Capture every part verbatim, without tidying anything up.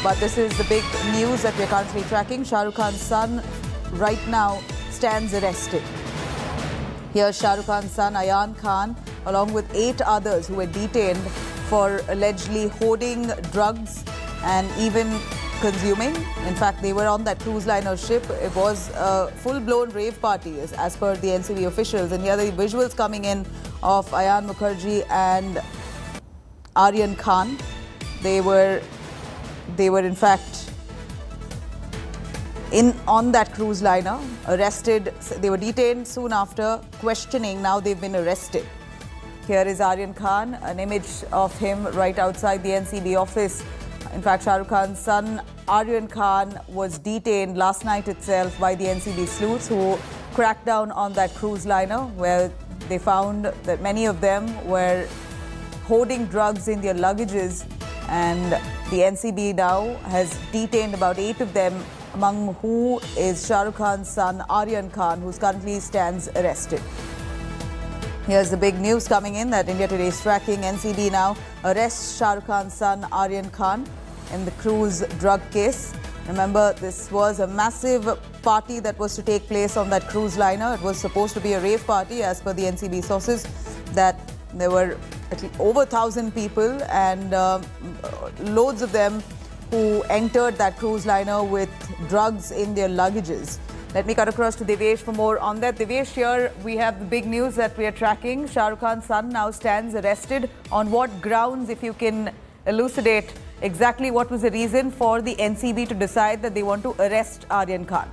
But this is the big news that we're currently tracking. Shah Rukh Khan's son right now stands arrested. Here's Shah Rukh Khan's son Ayan Khan along with eight others who were detained for allegedly hoarding drugs and even consuming. In fact, they were on that cruise liner ship. It was a full-blown rave party as, as per the N C B officials. And here are the visuals coming in of Ayan Mukherjee and Aryan Khan. They were, they were in fact in on that cruise liner, arrested. They were detained soon after, questioning. Now they've been arrested. Here is Aryan Khan, an image of him right outside the N C B office. In fact, Shah Rukh Khan's son Aryan Khan was detained last night itself by the N C B sleuths who cracked down on that cruise liner, where they found that many of them were hoarding drugs in their luggages, and the N C B now has detained about eight of them, among who is Shah Rukh Khan's son Aryan Khan, who currently stands arrested. Here's the big news coming in that India Today is tracking. N C B now arrests Shah Rukh Khan's son Aryan Khan in the cruise drug case. Remember, this was a massive party that was to take place on that cruise liner. It was supposed to be a rave party as per the N C B sources, that there were at least over a thousand people and uh, loads of them who entered that cruise liner with drugs in their luggages. Let me cut across to Devesh for more on that. Devesh, here we have the big news that we are tracking. Shah Rukh Khan's son now stands arrested. On what grounds, if you can elucidate exactly what was the reason for the N C B to decide that they want to arrest Aryan Khan?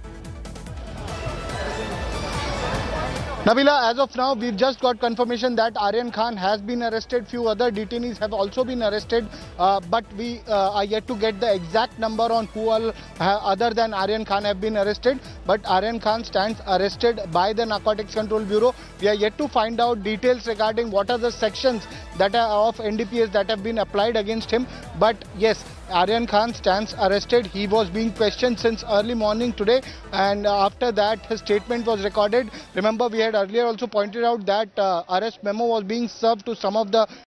Nabila, as of now, we've just got confirmation that Aryan Khan has been arrested. Few other detainees have also been arrested, uh, but we uh, are yet to get the exact number on who all uh, other than Aryan Khan have been arrested. But Aryan Khan stands arrested by the Narcotics Control Bureau. We are yet to find out details regarding what are the sections that are of N D P S that have been applied against him. But yes, Aryan Khan stands arrested. He was being questioned since early morning today, and after that his statement was recorded. Remember, we had earlier also pointed out that uh, arrest memo was being served to some of the